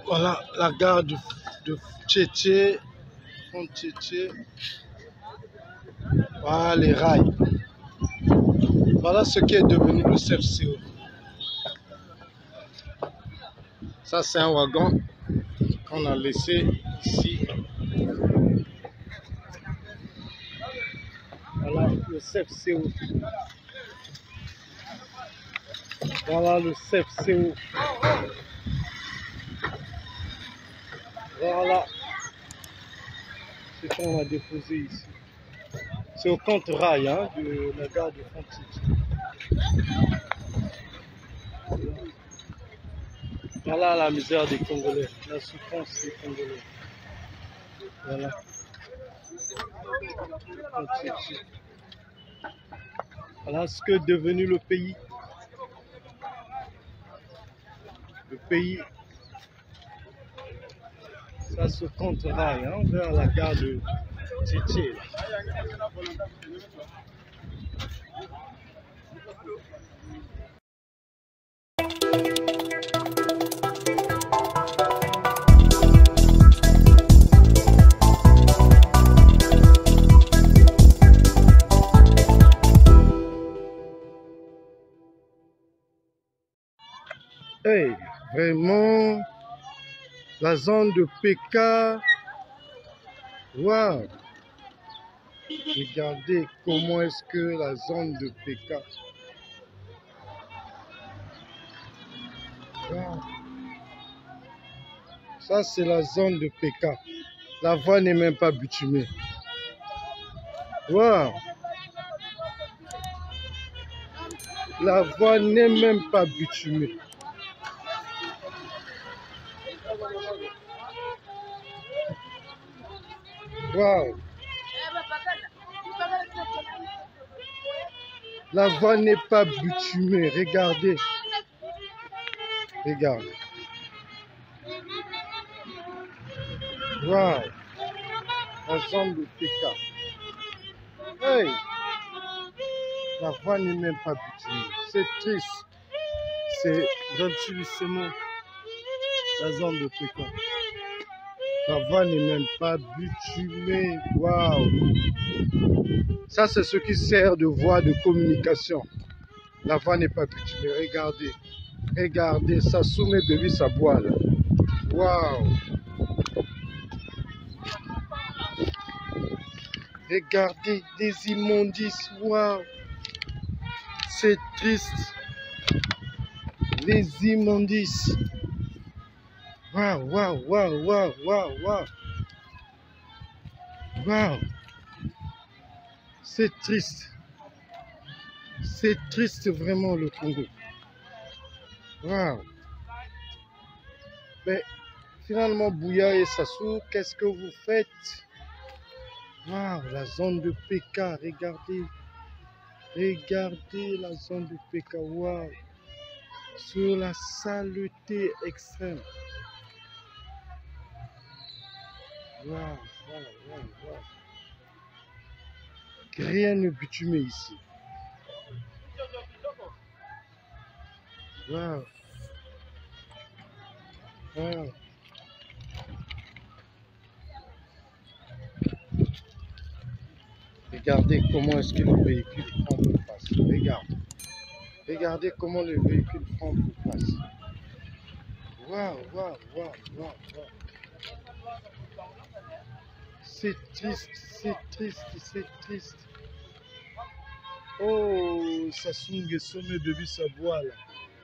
Voilà la gare de Tchétché, front Tchétché. Voilà les rails. Voilà ce qui est devenu le CFCO. Ça c'est un wagon qu'on a laissé ici. Voilà le CFCO. Voilà le CFCO. Voilà ce qu'on a déposé ici. C'est au compte rail hein, de la gare de Frontier. Voilà la misère des Congolais, la souffrance des Congolais. Voilà. Voilà ce que est devenu le pays. Le pays, ça se compte rail hein, vers la gare de Tchétché. Hey, vraiment, la zone de PK, waouh! Regardez comment est-ce que la zone de PK, wow. Ça c'est la zone de PK. La voie n'est même pas bitumée. Waouh! La voie n'est même pas bitumée. Waouh! La voie n'est pas bitumée. Regardez. Regarde. Waouh! La zone de PK. Hey! La voie n'est même pas bitumée. C'est triste. C'est gentiment la zone de PK. La voie n'est même pas bitumée. Waouh! Ça, c'est ce qui sert de voie de communication. La voie n'est pas bitumée. Regardez. Regardez. Ça soumet bébé sa boîte. Waouh! Regardez des immondices. Waouh! C'est triste. Les immondices. Waouh, waouh, waouh, waouh, waouh, waouh. Waouh. C'est triste. C'est triste vraiment le Congo. Waouh. Mais finalement, Bouya et Sassou, qu'est-ce que vous faites? Waouh, la zone de PK, regardez. Regardez la zone de PK, waouh. Sur la saleté extrême. Waouh, waouh, waouh, waouh. Rien ne bitumé ici. Waouh. Waouh. Regardez comment est-ce que le véhicule prend pour passer. Regarde. Regardez comment le véhicule prend pour passer. Waouh, waouh, waouh, waouh, waouh. C'est triste, c'est triste, c'est triste. Oh, Sassou Nguesso me bébé sa voix là.